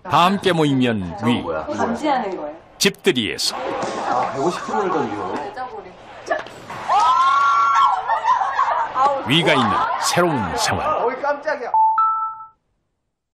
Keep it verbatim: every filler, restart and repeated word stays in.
다 함께 모이면 위. 감지하는 거예요. 집들이에서 아, 백오십 킬로미터를 던져. 위가 있는 새로운 생활. 어이 깜짝이야.